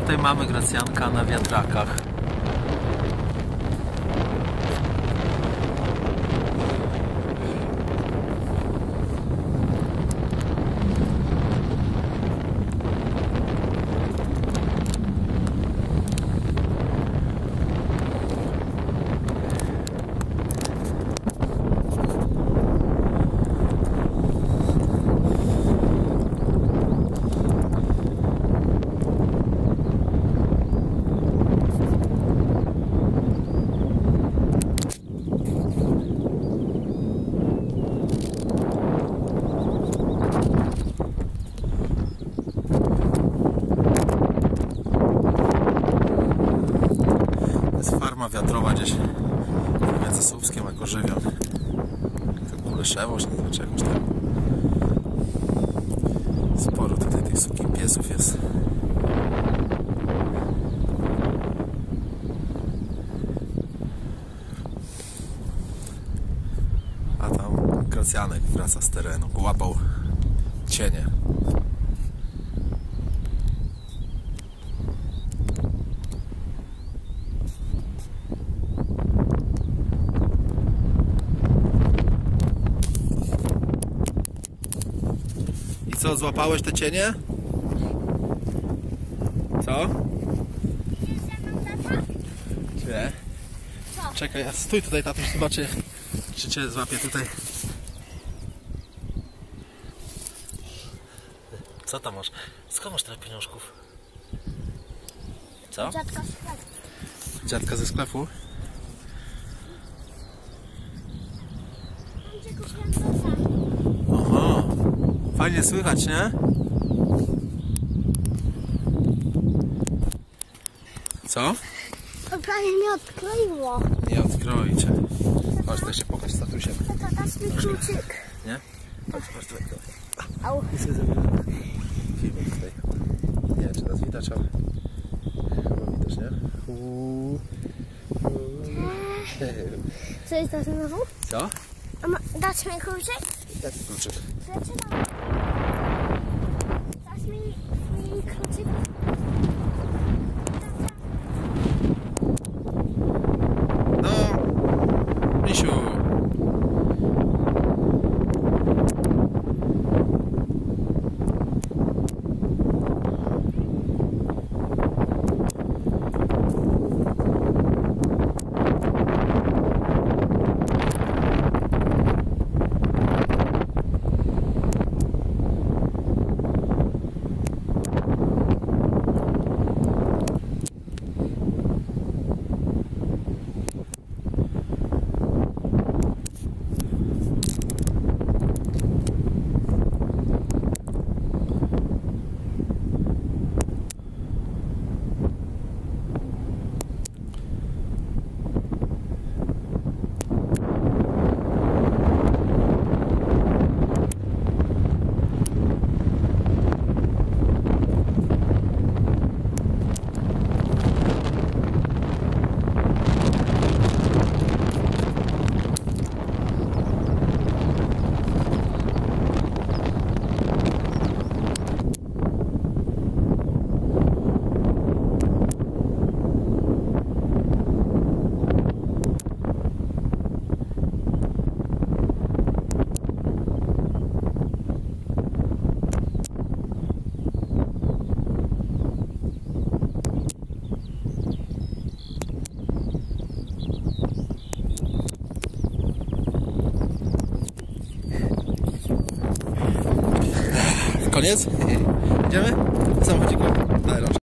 Tutaj mamy Gracjanka na wiatrakach. Farma wiatrowa gdzieś między Słupskiem a Gorzywią. To Kuleszewo, czy nie czegoś tam. Sporo tutaj tych sukin piesów jest. A tam Gracjanek wraca z terenu, łapał cienie. Co, złapałeś te cienie? Co? Nie. Czekaj, ja stój tutaj, tatuś, zobaczę, czy cię złapię tutaj. Co tam masz? Skąd masz tyle pieniążków? Co? Dziadka z sklepu. Dziadka ze sklepu? Oho, fajnie słychać, nie? Co? To prawie mnie odkleiło. Nie odkroi cię. Chodź, tutaj się pokaż z tatusiem. Tata, dasz mi kluczyk. Nie? Chodź, chodź, tutaj. Au. I sobie zrobimy filmik tutaj. Nie wiem, czy nas widać, ale chyba widać, nie? Co jest to znowu? Co? A dasz mi kluczyk? Jaki kluczyk? Zaczynam. Dasz mi kluczyk? No, misiu. Koniec? Idziemy? Samochodziku. Daj rączkę.